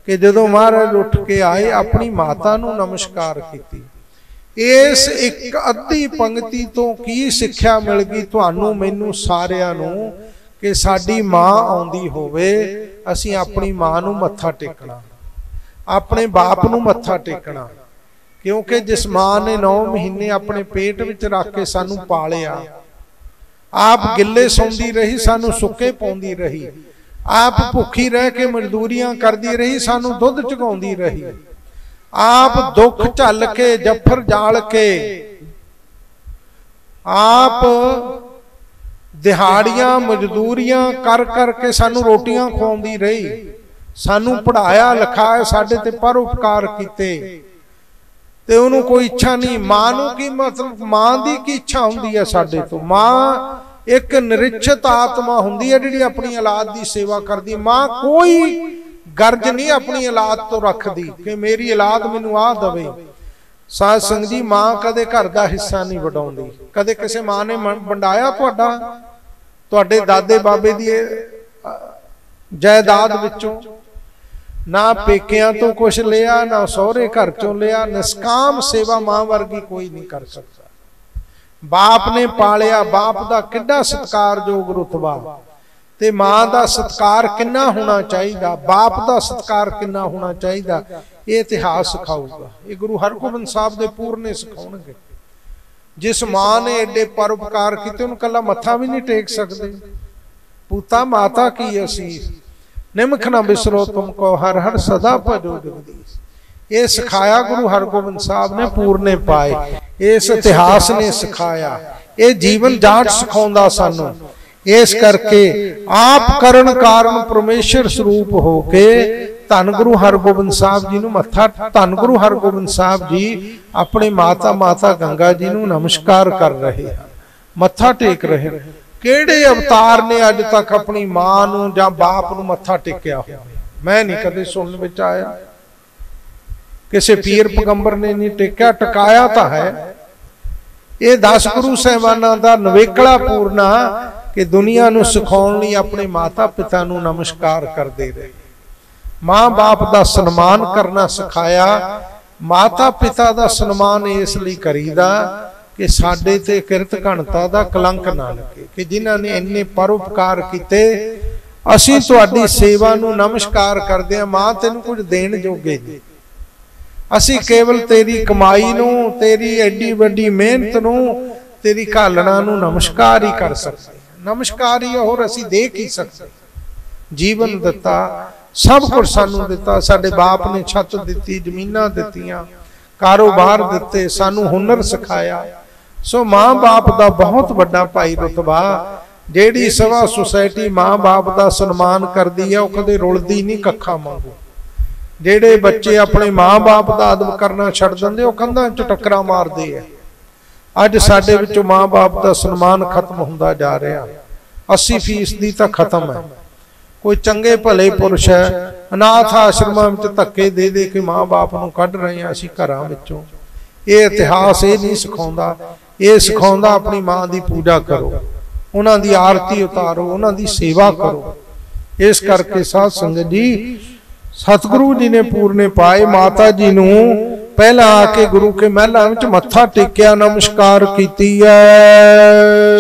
कि जदों महाराज उठ के आए अपनी माता नूं नमस्कार कीती। इस एक अद्धी पंक्ति तो की सिक्ख्या मिल गई तुहानूं मैनूं सारिआं नूं कि साडी मां आउंदी होवे असीं अपनी मां नूं मत्था टेकना, अपने बाप नूं मत्था टेकना, क्योंकि जिस मां ने 9 महीने अपने पेट विच रख के सानूं पालिया, आप गिले सौंदी रही, सानूं सुक्के पाउंदी रही, आप भुखी रह के मजदूरियां करदी रही, सानूं दुध चुकाउंदी रही, आप दुख झल के जफर जाल के आप दिहाड़ियां मजदूरियां कर करके सानूं रोटियां खवाउंदी रही, सानूं पढ़ाया लिखाया, साडे ते परोपकार कीते, ते उहनूं कोई इच्छा नहीं। मां नूं की मतलब मां दी की इच्छा हुंदी है साडे तो? मां एक निरिच्छत आत्मा हुंदी है जिहड़ी अपनी औलाद दी सेवा करदी। मां कोई गर्ज नहीं अपनी औलाद तो रखदी कि मेरी औलाद मैनूं आ दवे। साध संगत जी, मां कदे घर दा हिस्सा नहीं वडाउंदी। कदे किसी मां ने वंडाया तुहाडे दादे बाबे दी जायदाद विचों? ना पेकियां तो कुछ लिया, ना सहुरे घर चों लिया। निष्काम सेवा मां वर्गी कोई नहीं कर सकता। बाप ने पालिया, बाप दा किड्डा सत्कारयोग रुतबा, ते मां दा सत्कार किन्ना होना चाहिदा, बाप दा सत्कार किन्ना होना चाहिदा, ये इतिहास सिखाऊगा। ये गुरु हरगोबिंद साहब दे पूरने सिखाउणगे। जिस मां ने एडे परोपकार कीते उन्हें कला मत्था भी नहीं टेक सकते। पूता माता की असीस, निमख न बिसरो तुमको, हर हर सदा भजो जगदीश। ये सिखाया गुरु हरगोबिंद साहब ने, पूरने पाए, इस इतिहास ने सिखाया। ये जीवन जाट सिखाउंदा सानू। इस करके आप करण कारण परमेश्वर स्वरूप होके धन गुरु हरगोबिंद साहब जी नूं मत्था, धन गुरु हरगोबिंद साहब जी अपने माता गंगा जी नूं नमस्कार कर रहे हैं, मत्था टेक रहे हैं। किहड़े अवतार ने अज तक अपनी मां नूं जां बाप नूं मत्था टेकिया होवे? मैं नहीं कदे सुनने विच आया। किसी पीर पैगंबर ने नहीं टेकिया, टकाया तो है। ये 10 गुरु साहिबानां दा नवेकला पूरना कि दुनिया नूं सिखाउण लई अपने माता पिता नूं नमस्कार करदे रहे। मां बाप दा सन्मान करना सिखाया। माता पिता दा सन्मान इस लई करीदा कि साडे ते किरत घणता दा कलंक ना लगे, कि जिन्हां ने इन्ने परोपकार कीते, असीं तुहाडी सेवा नूं नमस्कार करदे हां। मां तैनूं कुछ देण जोगे नहीं, असीं केवल तेरी कमाई नूं, तेरी एडी वड्डी मेहनत नूं, तेरी घालना नूं नमस्कार ही कर सकते। नमस्कार ही होर असीं दे की सकते। जीवन दिता, सब कुछ सानूं दिता। साडे बाप ने छत दिती, जमीनां दित्तियां, कारोबार दिते, सानूं हुनर सिखाया। सो मां बाप दा बहुत वड्डा भाई रुतबा। जेड़ी सभा सोसाइटी मां बाप दा सन्मान करदी है, वो कदे रुलदी नहीं कखा वांगू। जेड़े बच्चे अपने मां बाप दा अदब करना छड्ड दिंदे, वो कंधां च टक्करां मारदे है। अज साडे विचों मां बाप दा सन्मान खत्म हुंदा जा रहा। 80% तां खत्म है। कोई चंगे भले पुरुष है अनाथ आश्रमां विच धक्के दे दे के मां बाप नूं कढ रहे हैं असीं घरां विचों। ये इतिहास ये नहीं सिखाउंदा। ये सिखाउंदा अपनी मां दी पूजा करो, उन्हां दी आरती उतारो, उन्हां दी सेवा करो। इस करके साध संगत जी, सतगुरु जी ने पूरने पाए। माता जी नूं पहला आके गुरु के महलां विच मत्था टेकिया, नमस्कार कीती है।